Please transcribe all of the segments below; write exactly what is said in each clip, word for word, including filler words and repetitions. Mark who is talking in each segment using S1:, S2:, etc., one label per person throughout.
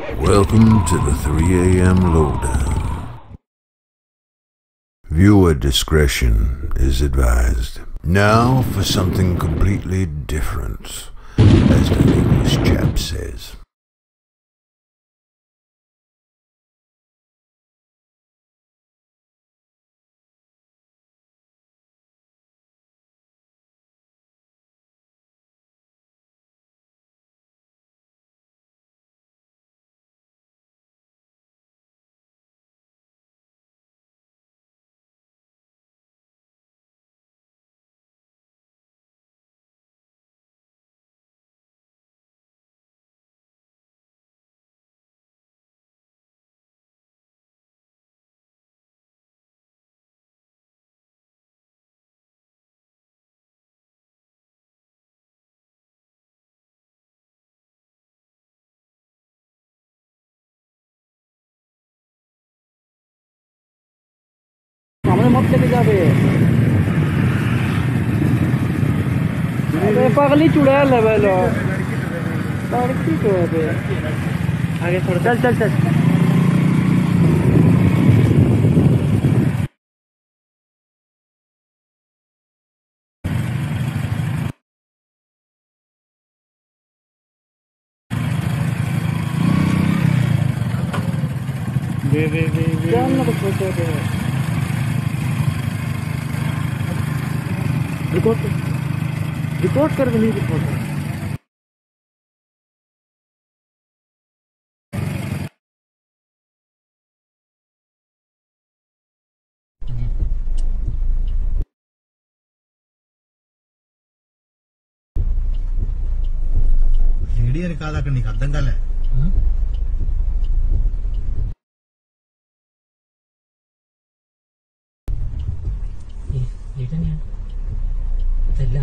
S1: Welcome to the three A M Lowdown. Viewer discretion is advised. Now for something completely different, as the English chap says.
S2: सामने मत लेके जाबे अरे पागली चुड़ैल लेवल लड़की को है आगे छोड़ चल चल चल वे वे वे क्या हम लोग सोच रहे हैं रिकॉर्ड रिकॉर्ड कर नहीं रिकॉर्ड
S3: वीडियो निकाला कर निकाल दंगल है
S2: ये नहीं चलना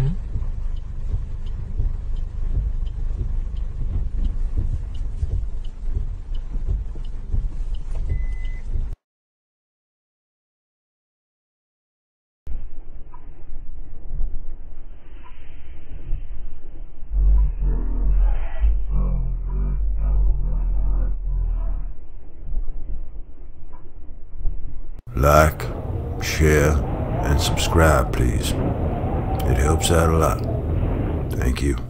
S1: Like, share, and subscribe, please. It helps out a lot. Thank you.